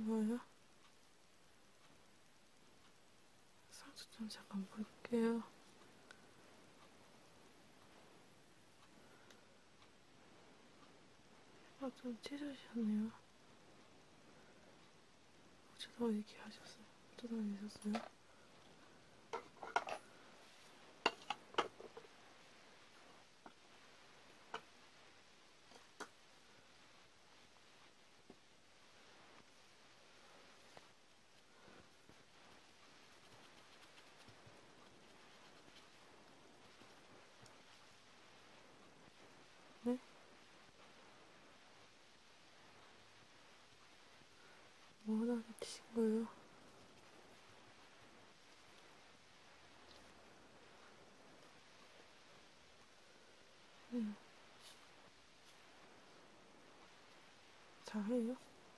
내신 거예요? 상처 좀 잠깐 볼게요. 좀 찢어지셨네요. 어제도 어디 하셨어요? 뜯어내셨어요? 네? 뭐 하나 다치신 거예요? 네. 잘해요?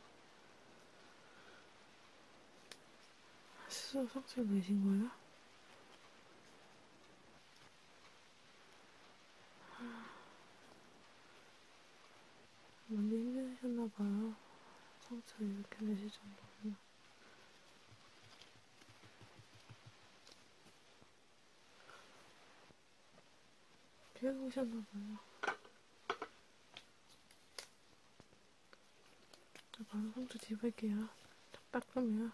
스스로 상처를 내신 거예요? 많이 힘드셨나봐요. 상처 이렇게 내실 정도면. 괴로우셨나봐요. 바로 상처 집을게요. 딱 닦으면.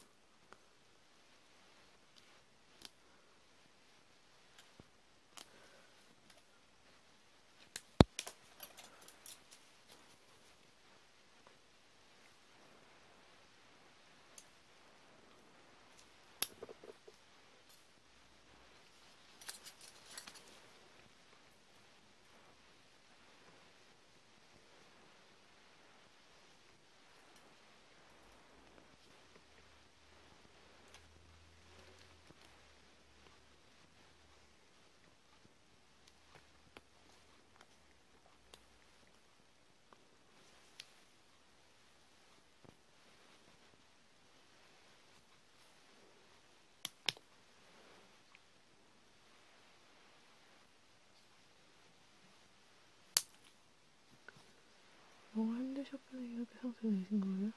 뭐가 힘드셨길래 이렇게 상처 내신 거예요?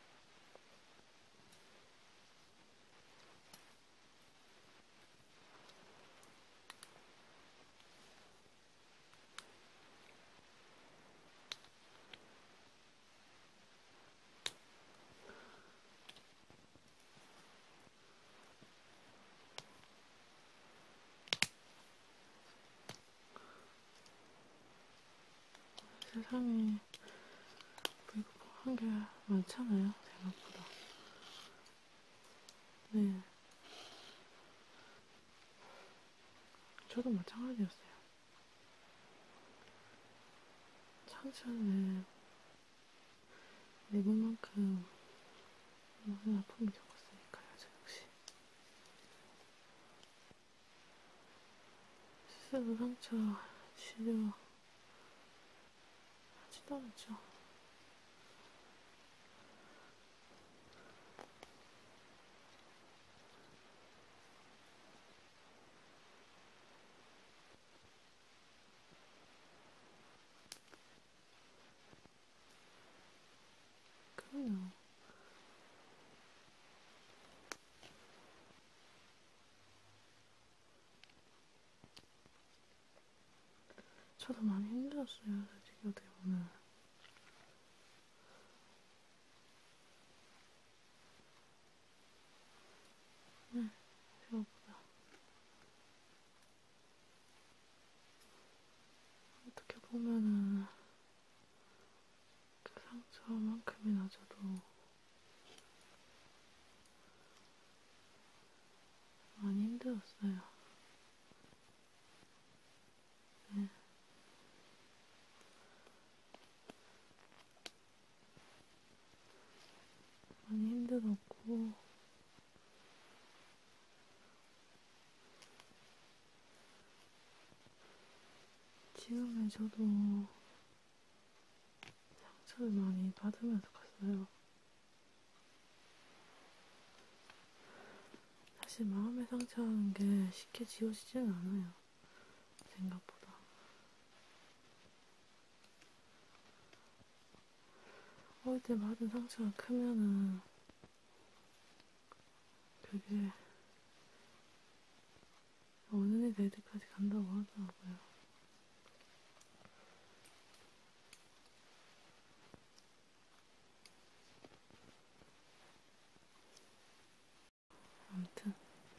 세상에 불급한 게 많잖아요, 생각보다. 네. 저도 마찬가지였어요. 상처를 내볼 만큼 많은 아픔을 겪었으니까요, 저 역시. 스스로 상처 치료하지도 않았죠. 그럼요. 저도 많이 힘들었어요, 솔직히 어떻게 보면. 네, 생각보다. 어떻게 보면은 그 상처만큼이나 저도 많이 힘들었어요. 네, 많이 힘들었고, 지금의 저도 상처를 많이 받으면서 갔어요. 사실 마음의 상처라는 게 쉽게 지워지지는 않아요. 생각보다. 어릴 때 받은 상처가 크면은 그게 어른이 될 때까지 간다고 하더라고요. 아무튼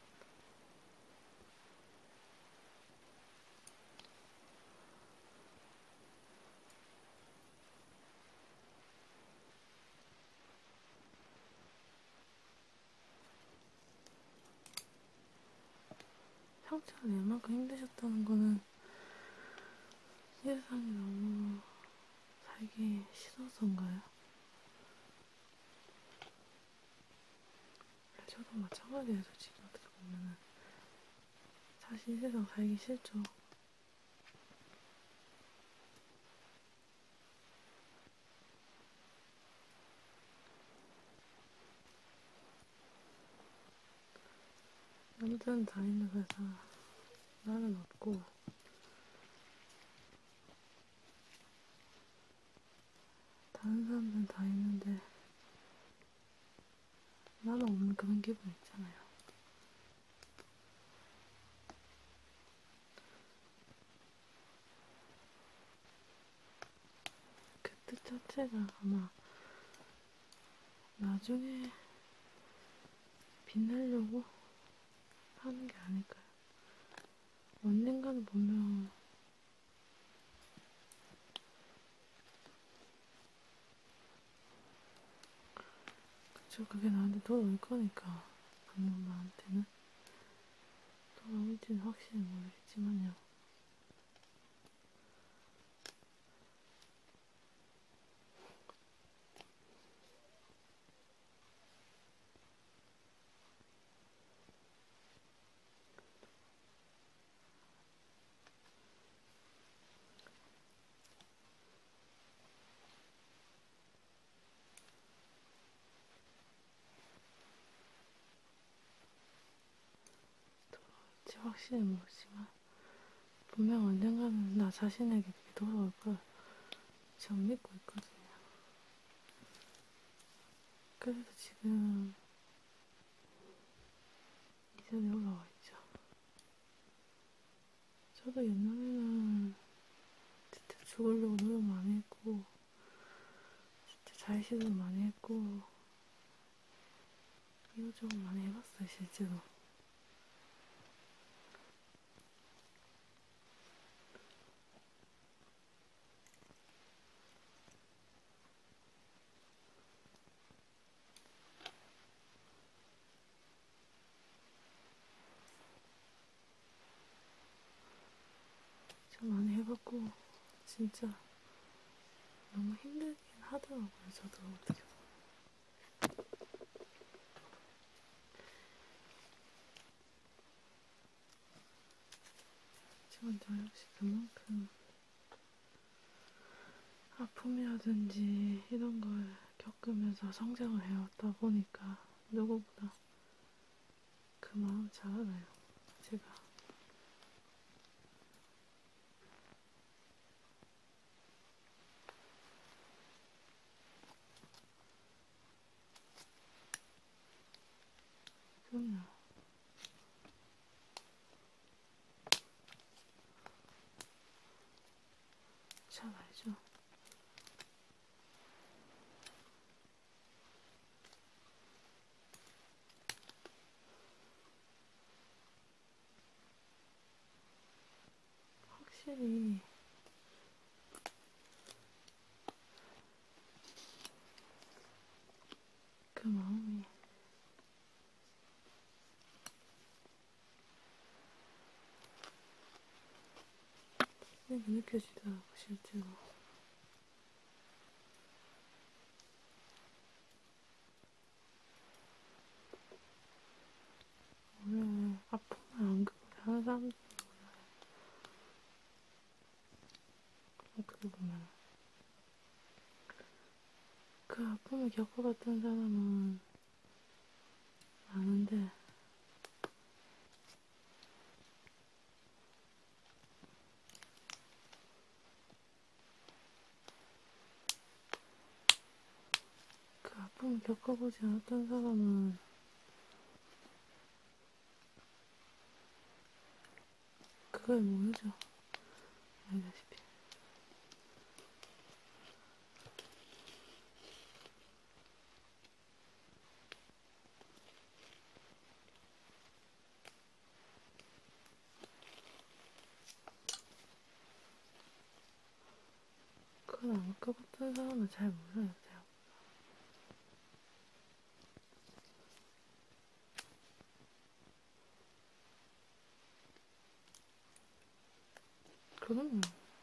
상처가 낼만큼 힘드셨다는 거는 이 세상이 너무 살기 싫어서인가요? 저도 마찬가지예요. 솔직히 어떻게 보면은 사실 이 세상 살기 싫죠. 남들은 다 있는 회사 나는 없고, 다른 사람들은 다 있는데 나는 없는 그런 기분 있잖아요. 그 뜻 자체가 아마 나중에 빛내려고 하는 게 아닐까요? 언젠가는 분명 그쵸, 그게 나한테 돌아올 거니까. 분명 나한테는 돌아올지는 확실히 모르겠지만요. 돌아올지 확실히 모르지만 분명 언젠가는 나 자신에게 그게 돌아올 걸 전 믿고 있거든요. 그래서 지금 이 자리에 올라와 있죠. 저도 옛날에는 진짜 죽으려고 노력 많이 했고, 진짜 자의식으로 많이 했고, 이것저것 많이 해봤어요, 실제로. 좀 많이 해봤고, 진짜 너무 힘들긴 하더라고요, 저도 어떻게 보면. 하지만 저 역시 그만큼 아픔이라든지 이런 걸 겪으면서 성장을 해왔다 보니까 누구보다 그 마음 잘 알아요, 제가. 그럼요. 잘 알죠. 확실히 그 마음이 느껴지더라고, 실제로. 원래 아픔을 안 겪게 하는 사람들이 어떻게 보면 그 아픔을 겪어봤던 사람은 아는데 겪어보지 않았던 사람은 그걸 모르죠. 알다시피. 그걸 안 겪어봤던 사람은 잘 몰라요. 제가. 그럼요.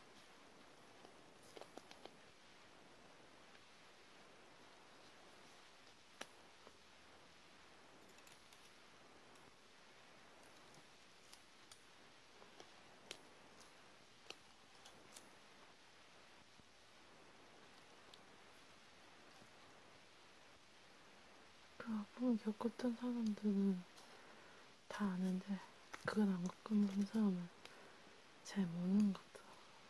그 아픔을 겪었던 사람들은 다 아는데 그걸 안 겪어본 사람은 잘 모르는 것 같아.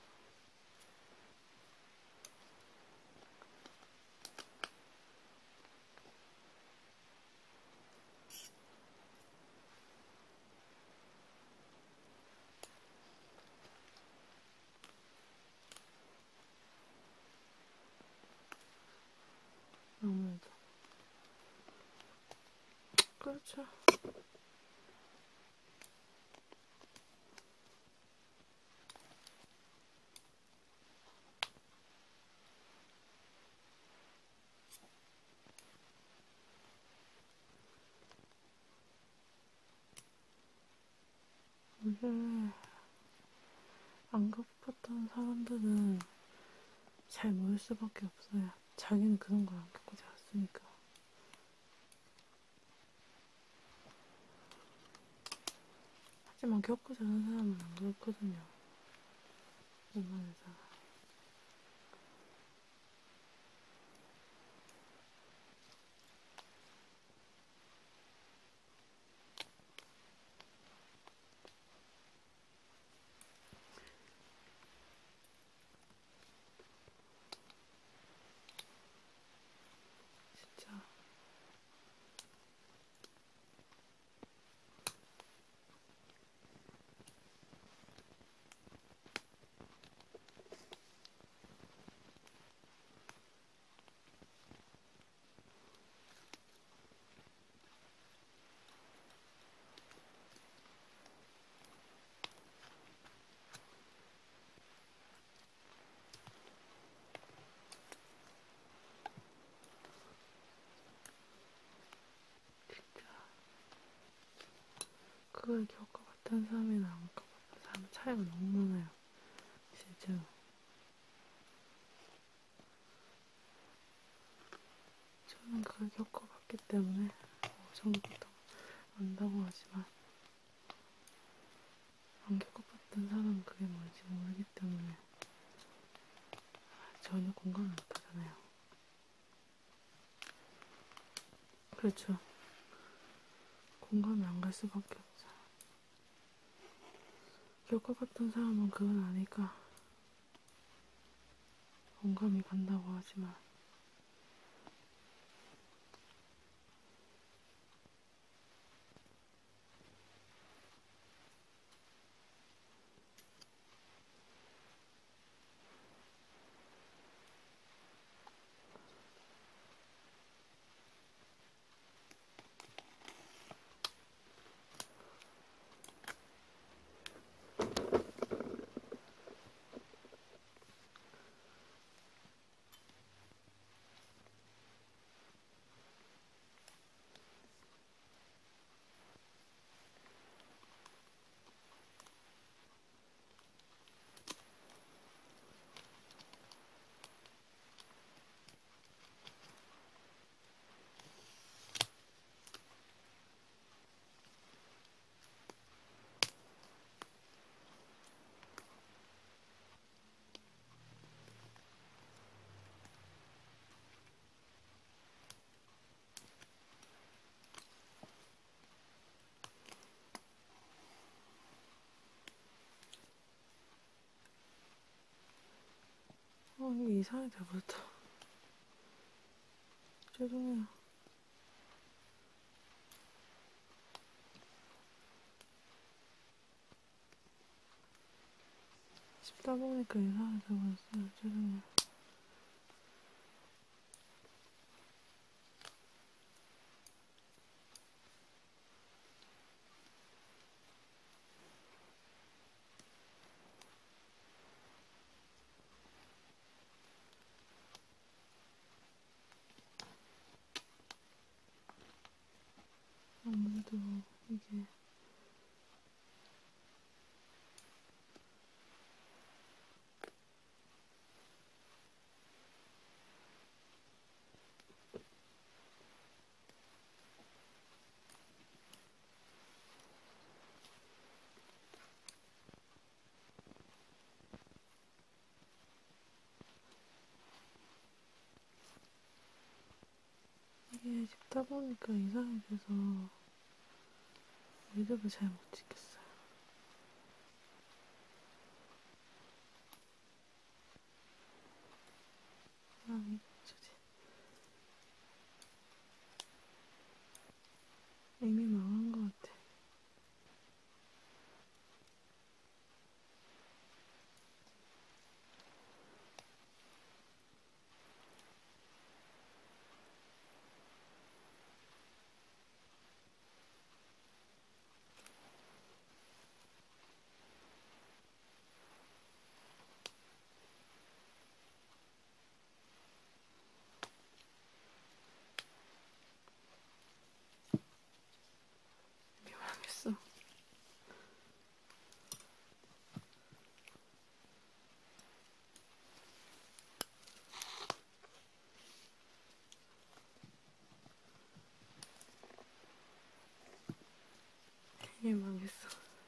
아무래도. 그렇죠. 원래 안 겪었던 사람들은 잘 모를 수밖에 없어요. 자기는 그런 걸 안 겪고 자랐으니까. 하지만 겪고 자란 사람은 안 그렇거든요. 웬만해서. 진짜. 그걸 겪어봤던 사람이랑 안 겪어봤던 사람 차이가 너무 많아요. 실제로. 저는 그걸 겪어봤기 때문에 전부터 안다고 하지만 안 겪어봤던 사람은 그게 뭔지 모르기 때문에 전혀 공감을 못하잖아요. 그렇죠. 공감이 안 갈 수밖에 없죠. 겪어봤던 사람은 그건 아니까 공감이 간다고 하지만 이게 이상해. 벌써 죄송해요. 씹다 보니까 이상해져 버렸어요. 죄송해요. 아무래도 이게 씹다 보니까 이상해져서 매듭을 잘 못 찍겠어요. 아, 이거 어쩌지? 이미 망한 것 같아. 이미 망했어. 이미 망했어.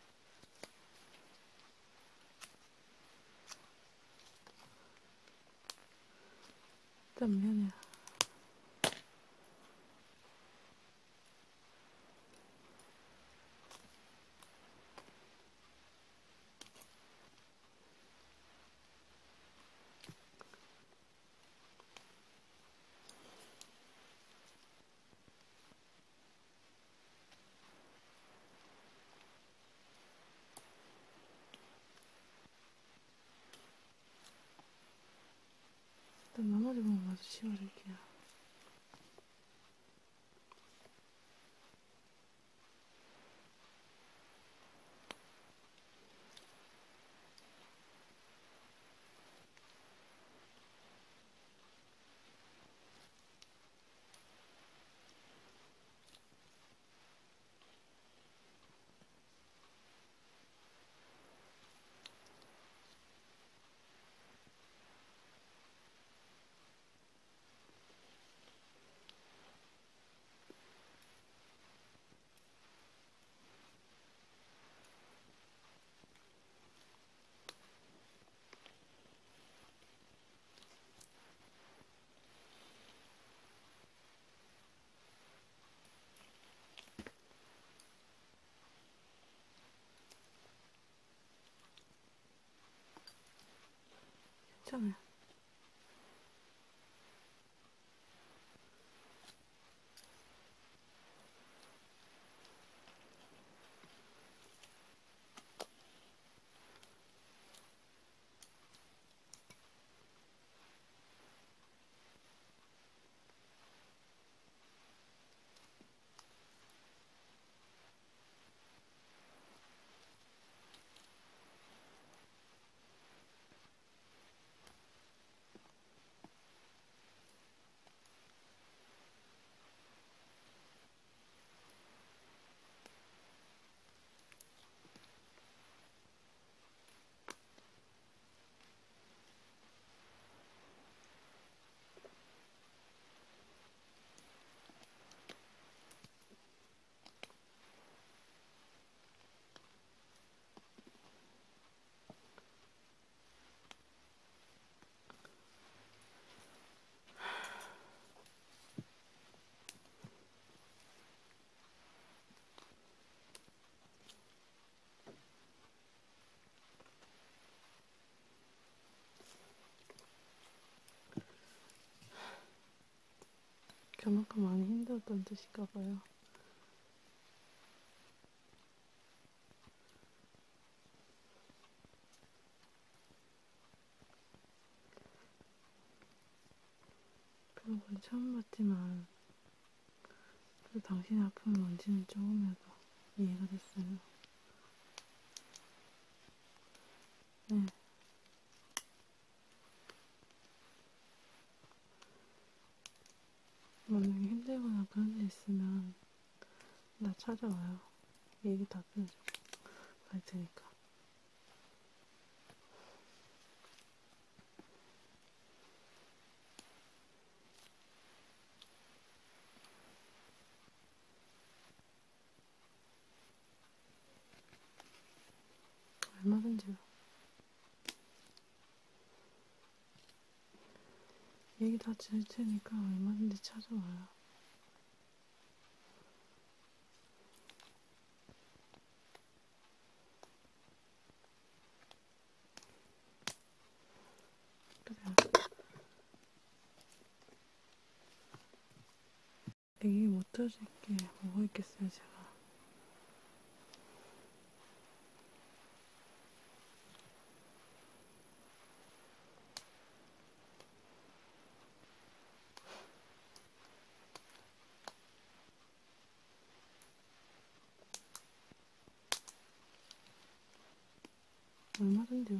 일단 미안해. 일단 나머지 부분 마저 치워줄게요. 괜찮아요. 그만큼 많이 힘들었던 뜻인가 봐요. 처음 봤지만 그래도 당신의 아픔이 뭔지는 조금이라도 이해가 됐어요. 네. 만약에 힘들거나 그런 일 있으면 나 찾아와요. 얘기 다 들어주고 갈 테니까. 얼마든지요. 얘기 다 들을 테니까 얼마든지 찾아와요. 그래요. 얘기 못 들어줄 게 뭐가 있겠어요, 제가. 얼마든지요.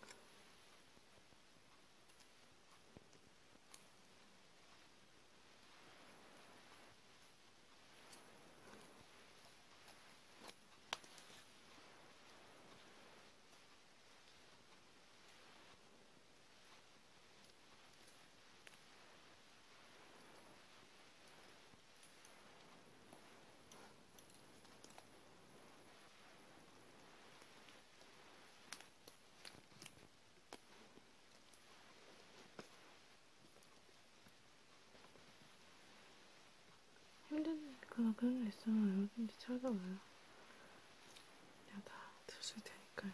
힘드니까 그런 거 있으면 얼마든지 찾아와요. 내가 다 들어줄 테니까요.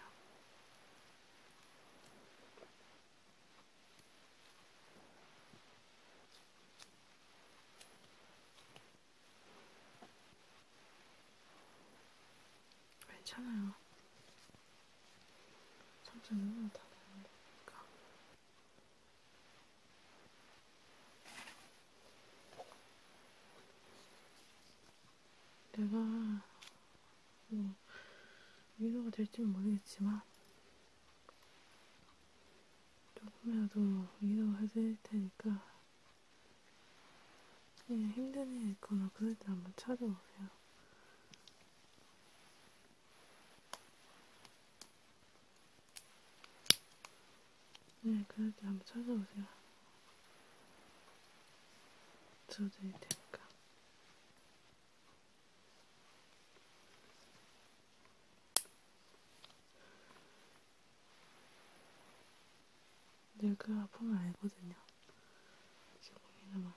괜찮아요. 상처 누구나 다 나는 거니까. 내가 뭐 위로가 될지는 모르겠지만 조금이라도 위로해드릴 테니까 힘든 일 있거나 그럴 때 한번 찾아오세요. 네, 그럴 때 한번 찾아오세요. 들어드릴 테니까. 늘 그 아픔을 알거든요. 조금이나마.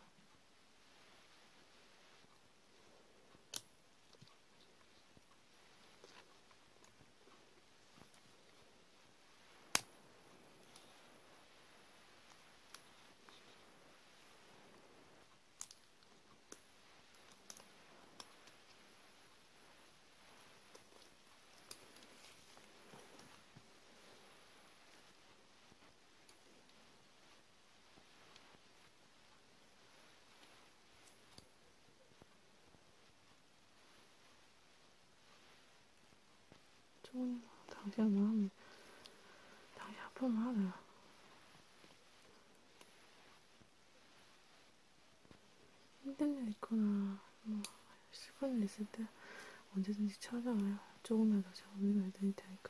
조금이나마 당신 마음이, 당신 아픔을 알아요. 힘든 일 있거나 뭐 슬픈 일 있을 때 언제든지 찾아와요. 조금이라도 제가 위로해드릴 테니까.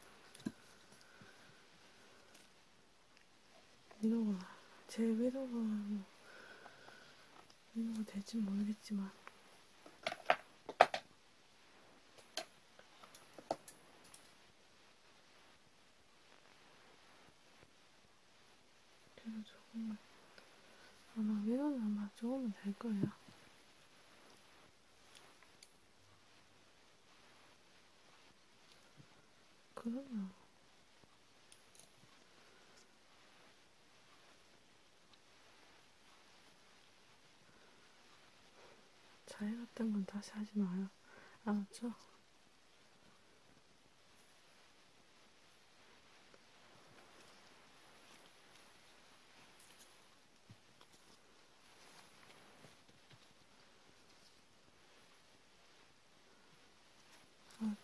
위로가, 제 위로가 뭐 위로가 될진 모르겠지만 그래도 조금만, 아마 위로는 아마 조금은 될 거예요. 그럼요. 자해 같은 건 다시 하지 마요. 알았죠?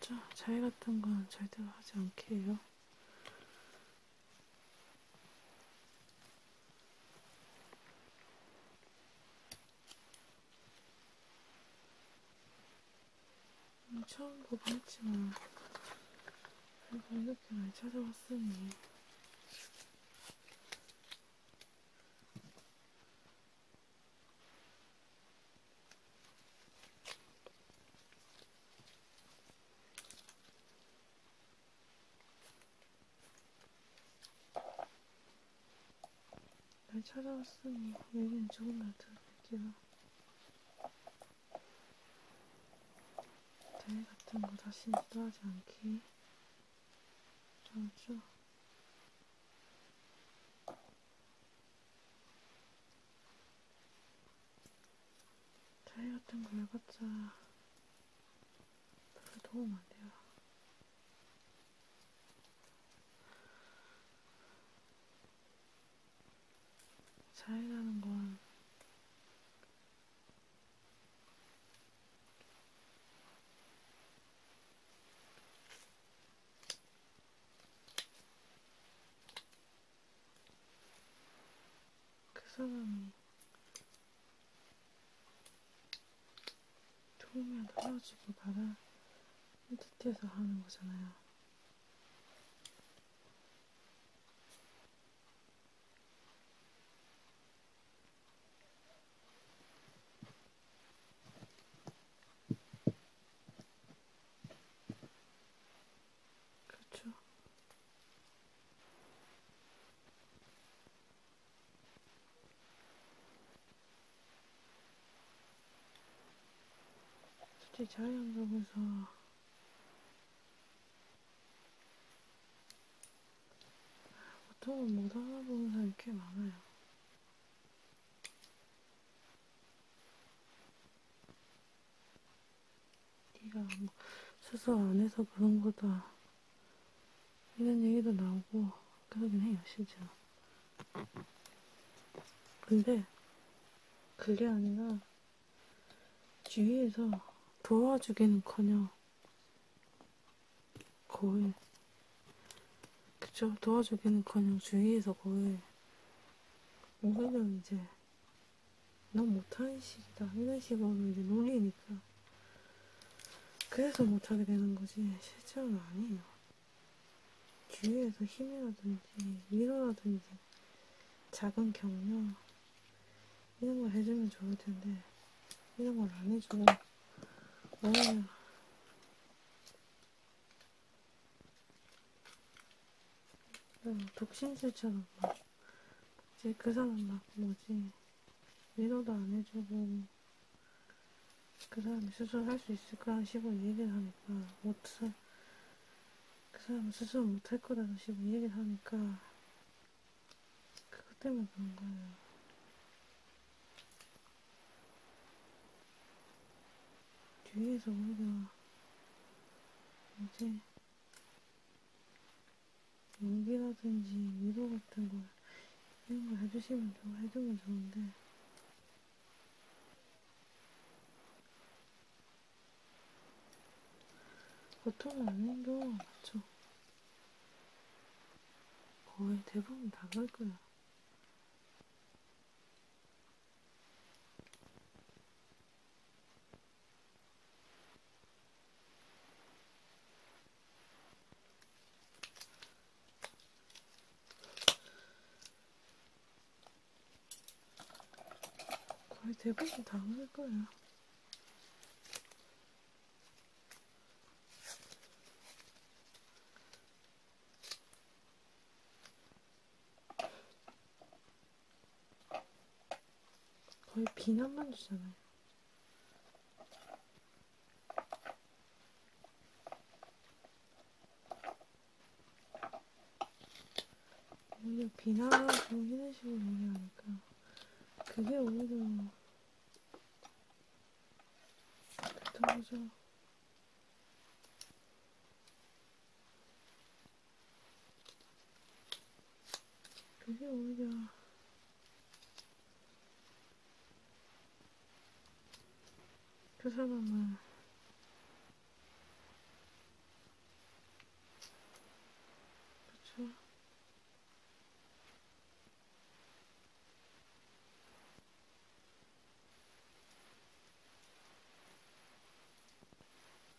알았죠? 자해 같은 건 절대로 하지 않게 해요. 처음 보긴 했지만 그래도 이렇게 많이 찾아왔으니 날 찾아왔으니 얘기는 조금 더 들어볼게요. 대회 같은 거 다시 시도하지 않기. 알았죠? 대회 같은 거 해봤자 별로 도움 안 돼요. 자해라는 건 그 사람이 도움이 떨어지길 바라는 뜻에서 하는 거잖아요. 그렇죠? 솔직히 자해한다고 해서 보통은 못 알아보는 사람이 꽤 많아요. 네가 뭐 스스로 안 해서 그런 거다 이런 얘기도 나오고 그러긴 해요, 실제로. 근데 그게 아니라 주위에서 도와주기는커녕 거의 그쵸? 도와주기는커녕 주위에서 거의 오히려 이제 넌 못하는 식이다 이런 식으로 이제 놀리니까 그래서 못하게 되는 거지 실제로는 아니에요. 주위에서 힘이라든지 위로라든지 작은 격려 이런 걸 해주면 좋을 텐데 이런 걸 안 해주고 오히려 독심술처럼 막 이제 그 사람 막 뭐지 위로도 안 해주고 그 사람이 스스로 할 수 있을까 식으로 얘기를 하니까 그 사람은 스스로 못할 거라는 식으로 얘기를 하니까 그것 때문에 그런 거예요. 뒤에서 오히려 이제 용기라든지 위로 같은 거 이런 거 해주면 좋은데 보통은 아닌 경우가 많죠. 거의 대부분 다 그럴 거야. 거의 대부분 다 그럴 거야. 거의 비난만 주잖아요. 오히려 비난하고 이런 식으로 얘기하니까 그게 오히려 그렇다고 죠 그게 오히려 그 사람을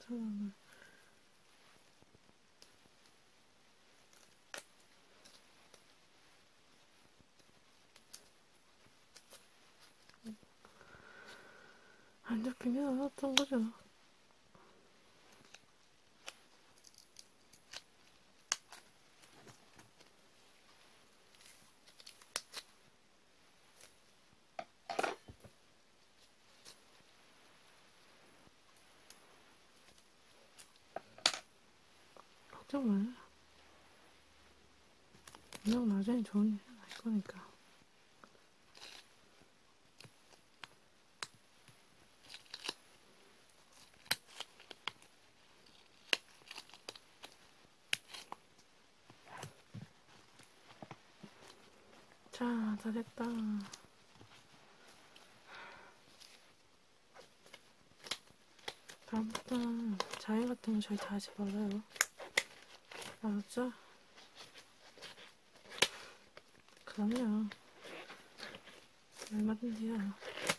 차단을. 안 잡히면 어떤 거죠? 걱정 마. 그냥 나중에 좋은 일 날 거니까. 자, 다 됐다. 다음부터는 자해 같은 거 절대 하지 말아요. 알았죠? 그럼요. 얼마든지요.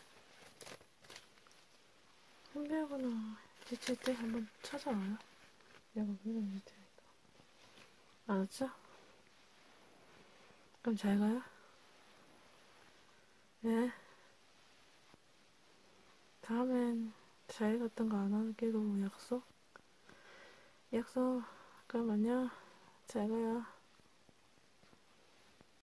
힘들거나 지칠 때 한번 찾아와요. 내가 밀어줄 테니까. 알았죠? 그럼 잘 가요. 네. 다음엔 자해 같은 거 안 하기로 약속? 약속. 그럼 안녕. 잘 가요.